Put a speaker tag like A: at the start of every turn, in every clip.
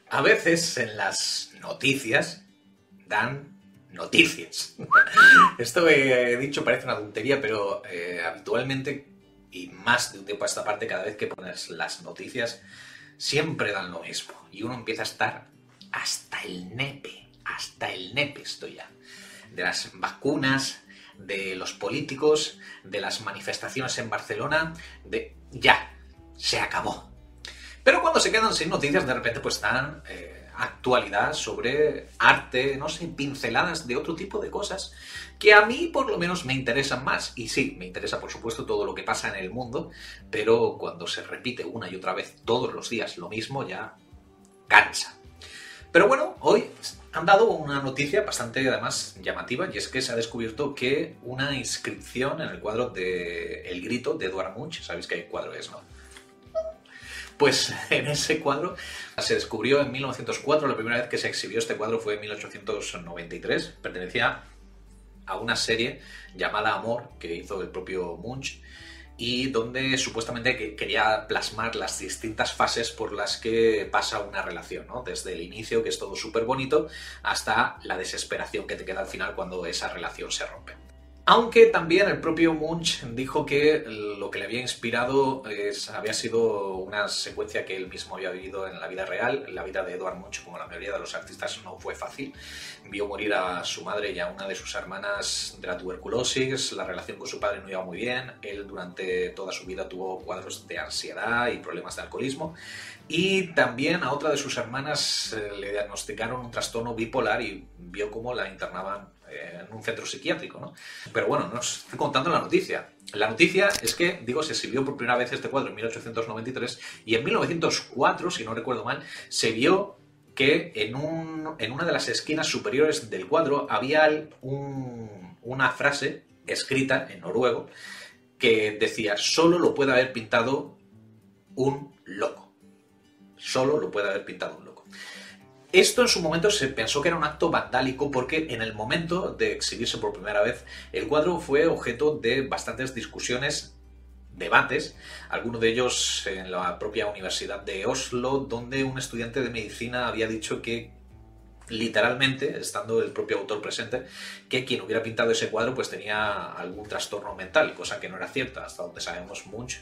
A: A veces en las noticias dan noticias. Esto que he dicho parece una tontería, pero habitualmente, y más de un tiempo a esta parte, cada vez que pones las noticias, siempre dan lo mismo. Y uno empieza a estar hasta el nepe estoy ya. De las vacunas, de los políticos, de las manifestaciones en Barcelona, de... Ya, se acabó. Pero cuando se quedan sin noticias, de repente pues dan actualidad sobre arte, no sé, pinceladas de otro tipo de cosas que a mí por lo menos me interesan más. Y sí, me interesa por supuesto todo lo que pasa en el mundo, pero cuando se repite una y otra vez todos los días lo mismo ya cansa. Pero bueno, hoy han dado una noticia bastante además llamativa, y es que se ha descubierto que una inscripción en el cuadro de El Grito de Edvard Munch, sabéis qué cuadro es, ¿no? Pues en ese cuadro se descubrió en 1904, la primera vez que se exhibió este cuadro fue en 1893, pertenecía a una serie llamada Amor que hizo el propio Munch y donde supuestamente quería plasmar las distintas fases por las que pasa una relación, ¿no? Desde el inicio, que es todo súper bonito, hasta la desesperación que te queda al final cuando esa relación se rompe. Aunque también el propio Munch dijo que lo que le había inspirado había sido una secuencia que él mismo había vivido en la vida real. La vida de Edvard Munch, como la mayoría de los artistas, no fue fácil. Vio morir a su madre y a una de sus hermanas de la tuberculosis, la relación con su padre no iba muy bien, él durante toda su vida tuvo cuadros de ansiedad y problemas de alcoholismo, y también a otra de sus hermanas le diagnosticaron un trastorno bipolar y vio cómo la internaban en un centro psiquiátrico, ¿no? Pero bueno, no os estoy contando la noticia. La noticia es que, digo, se exhibió por primera vez este cuadro en 1893 y en 1904, si no recuerdo mal, se vio que en una de las esquinas superiores del cuadro había una frase escrita en noruego que decía: solo lo puede haber pintado un loco. Solo lo puede haber pintado un loco. Esto en su momento se pensó que era un acto vandálico porque en el momento de exhibirse por primera vez el cuadro fue objeto de bastantes discusiones, debates, algunos de ellos en la propia Universidad de Oslo, donde un estudiante de medicina había dicho que literalmente, estando el propio autor presente, que quien hubiera pintado ese cuadro pues tenía algún trastorno mental, cosa que no era cierta. Hasta donde sabemos, Munch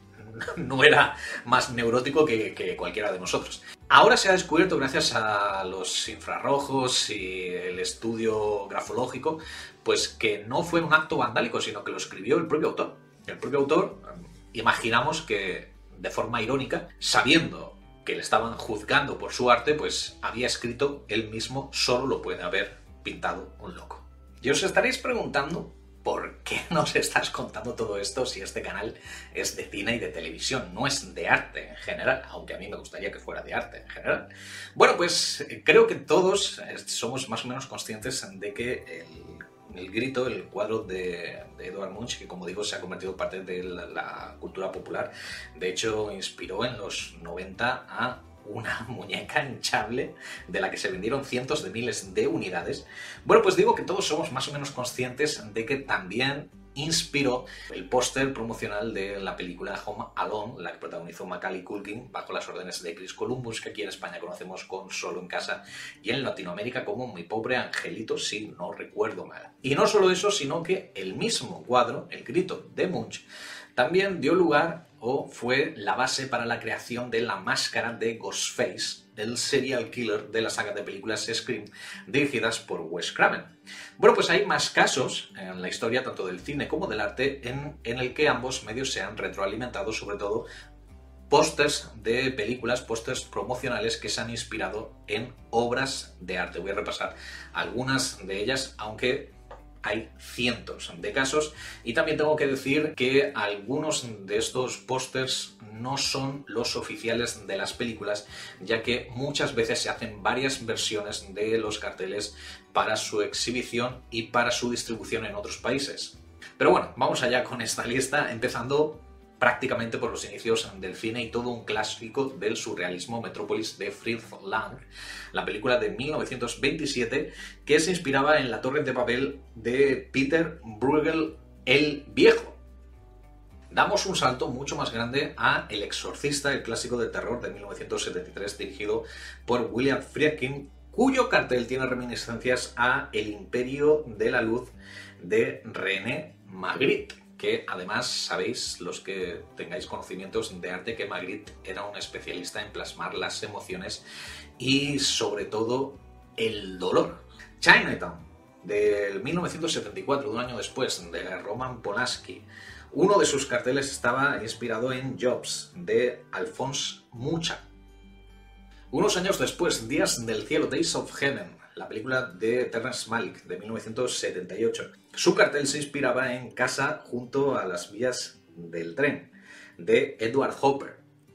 A: no era más neurótico que cualquiera de nosotros. Ahora se ha descubierto, gracias a los infrarrojos y el estudio grafológico, pues que no fue un acto vandálico, sino que lo escribió el propio autor. El propio autor, imaginamos que de forma irónica, sabiendo que le estaban juzgando por su arte, pues había escrito él mismo: solo lo puede haber pintado un loco. Y os estaréis preguntando ¿por qué nos estás contando todo esto si este canal es de cine y de televisión? No es de arte en general, aunque a mí me gustaría que fuera de arte en general. Bueno, pues creo que todos somos más o menos conscientes de que el Grito, el cuadro de Edvard Munch, que como digo se ha convertido en parte de la cultura popular, de hecho inspiró en los 90 a una muñeca hinchable de la que se vendieron cientos de miles de unidades. Bueno, pues digo que todos somos más o menos conscientes de que también inspiró el póster promocional de la película Home Alone, la que protagonizó Macaulay Culkin bajo las órdenes de Chris Columbus, que aquí en España conocemos con Solo en Casa y en Latinoamérica como Mi Pobre Angelito, si no recuerdo mal. Y no solo eso, sino que el mismo cuadro, El Grito de Munch, también dio lugar o fue la base para la creación de la máscara de Ghostface, el serial killer de la saga de películas Scream, dirigidas por Wes Craven. Bueno, pues hay más casos en la historia, tanto del cine como del arte, en el que ambos medios se han retroalimentado, sobre todo pósters de películas, pósters promocionales que se han inspirado en obras de arte. Voy a repasar algunas de ellas, aunque hay cientos de casos, y también tengo que decir que algunos de estos pósters no son los oficiales de las películas, ya que muchas veces se hacen varias versiones de los carteles para su exhibición y para su distribución en otros países. Pero bueno, vamos allá con esta lista, empezando prácticamente por los inicios del cine y todo un clásico del surrealismo, Metrópolis de Fritz Lang, la película de 1927 que se inspiraba en La Torre de Babel de Peter Bruegel el Viejo. Damos un salto mucho más grande a El Exorcista, el clásico de terror de 1973, dirigido por William Friedkin, cuyo cartel tiene reminiscencias a El Imperio de la Luz de René Magritte, que además sabéis, los que tengáis conocimientos de arte, que Magritte era un especialista en plasmar las emociones y sobre todo el dolor. Chinatown, del 1974, un año después, de Roman Polanski. Uno de sus carteles estaba inspirado en Jobs, de Alphonse Mucha. Unos años después, Días del Cielo, Days of Heaven, la película de Terrence Malick, de 1978. Su cartel se inspiraba en Casa junto a las vías del tren, de Edward Hopper.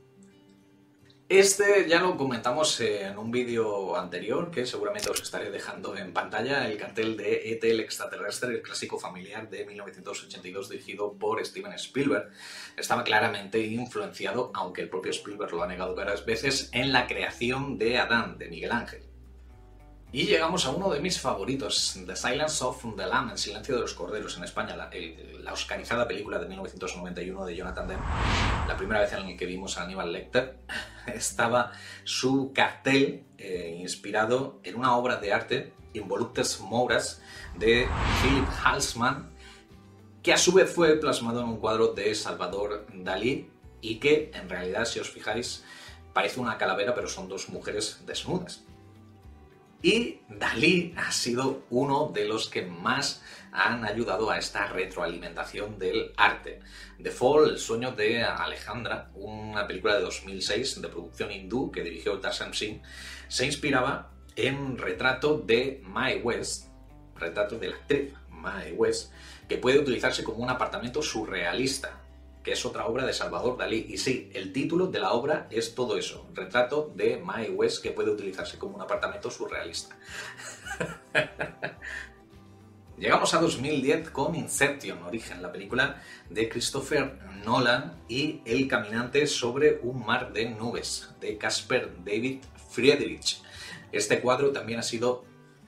A: Este ya lo comentamos en un vídeo anterior, que seguramente os estaré dejando en pantalla, el cartel de E.T. el extraterrestre, el clásico familiar de 1982 dirigido por Steven Spielberg. Estaba claramente influenciado, aunque el propio Spielberg lo ha negado varias veces, en la creación de Adán, de Miguel Ángel. Y llegamos a uno de mis favoritos, The Silence of the Lambs, El silencio de los corderos, en España, la oscarizada película de 1991 de Jonathan Demme. La primera vez en la que vimos a Hannibal Lecter, estaba su cartel inspirado en una obra de arte, Involutes Mouras, de Philip Halsman, que a su vez fue plasmado en un cuadro de Salvador Dalí y que, en realidad, si os fijáis, parece una calavera, pero son dos mujeres desnudas. Y Dalí ha sido uno de los que más han ayudado a esta retroalimentación del arte. The Fall, el sueño de Alejandra, una película de 2006 de producción hindú que dirigió Tassim Singh, se inspiraba en Retrato de Mae West, retrato de la actriz Mae West, que puede utilizarse como un apartamento surrealista, que es otra obra de Salvador Dalí. Y sí, el título de la obra es todo eso, Retrato de Mae West, que puede utilizarse como un apartamento surrealista. Llegamos a 2010 con Inception, Origen, la película de Christopher Nolan, y El caminante sobre un mar de nubes, de Caspar David Friedrich. Este cuadro también ha sido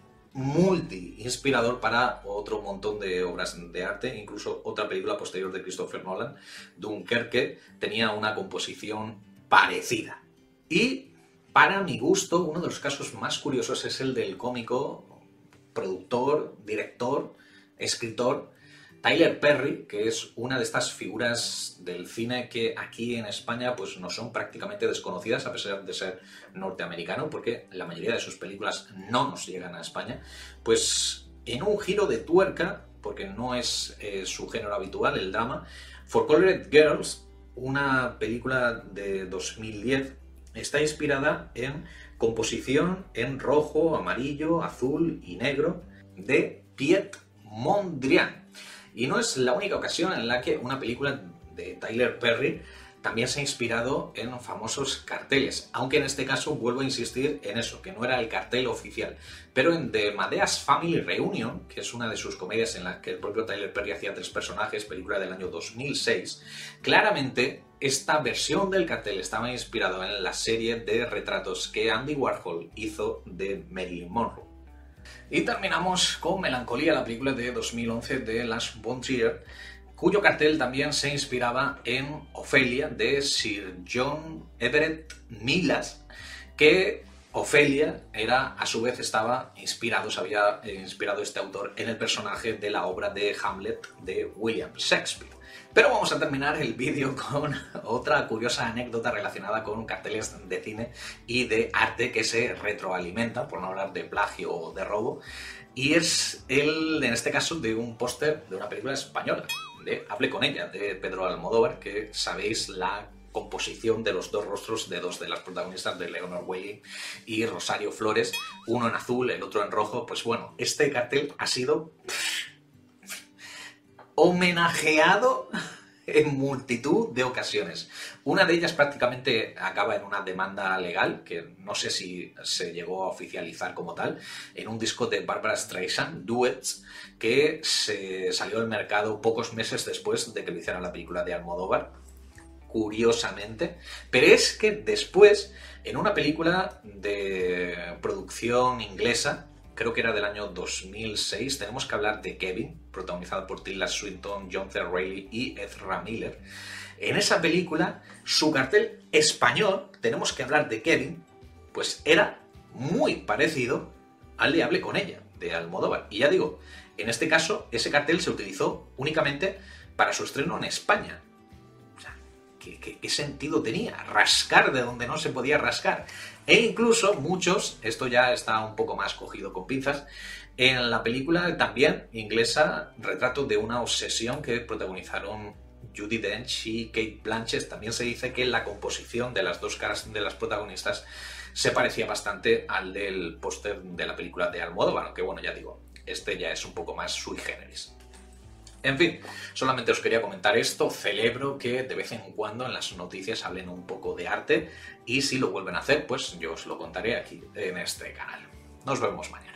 A: multi-inspirador para otro montón de obras de arte, incluso otra película posterior de Christopher Nolan, Dunkerque, tenía una composición parecida. Y, para mi gusto, uno de los casos más curiosos es el del cómico, productor, director, escritor Tyler Perry, que es una de estas figuras del cine que aquí en España pues no son prácticamente desconocidas, a pesar de ser norteamericano, porque la mayoría de sus películas no nos llegan a España. Pues en un giro de tuerca, porque no es su género habitual, el drama, For Colored Girls, una película de 2010, está inspirada en composición en rojo, amarillo, azul y negro de Piet Mondrian. Y no es la única ocasión en la que una película de Tyler Perry también se ha inspirado en famosos carteles, aunque en este caso vuelvo a insistir en eso, que no era el cartel oficial. Pero en The Madea's Family Reunion, que es una de sus comedias en la que el propio Tyler Perry hacía 3 personajes, película del año 2006, claramente esta versión del cartel estaba inspirado en la serie de retratos que Andy Warhol hizo de Marilyn Monroe. Y terminamos con Melancolía, la película de 2011 de Lars von Trier, cuyo cartel también se inspiraba en Ofelia, de Sir John Everett Milas, que Ofelia era, a su vez, estaba inspirado, se había inspirado este autor en el personaje de la obra de Hamlet de William Shakespeare. Pero vamos a terminar el vídeo con otra curiosa anécdota relacionada con carteles de cine y de arte que se retroalimentan, por no hablar de plagio o de robo, y es en este caso, de un póster de una película española, de Hable con ella, de Pedro Almodóvar, que sabéis la composición de los dos rostros de dos de las protagonistas, de Leonor Wayling y Rosario Flores, uno en azul, el otro en rojo. Pues bueno, este cartel ha sido homenajeado en multitud de ocasiones. Una de ellas prácticamente acaba en una demanda legal, que no sé si se llegó a oficializar como tal, en un disco de Barbra Streisand, Duets, que se salió al mercado pocos meses después de que lo hiciera la película de Almodóvar, curiosamente. Pero es que después, en una película de producción inglesa, creo que era del año 2006, tenemos que hablar de Kevin, protagonizado por Tilda Swinton, John C. Reilly y Ezra Miller. En esa película, su cartel español, tenemos que hablar de Kevin, pues era muy parecido al de Hable con ella, de Almodóvar. Y ya digo, en este caso, ese cartel se utilizó únicamente para su estreno en España. O sea, ¿qué sentido tenía? Rascar de donde no se podía rascar. E incluso muchos, esto ya está un poco más cogido con pinzas, en la película también inglesa, Retrato de una obsesión, que protagonizaron Judi Dench y Cate Blanchett, también se dice que la composición de las dos caras de las protagonistas se parecía bastante al del póster de la película de Almodóvar, aunque bueno, ya digo, este ya es un poco más sui generis. En fin, solamente os quería comentar esto. Celebro que de vez en cuando en las noticias hablen un poco de arte y si lo vuelven a hacer, pues yo os lo contaré aquí en este canal. Nos vemos mañana.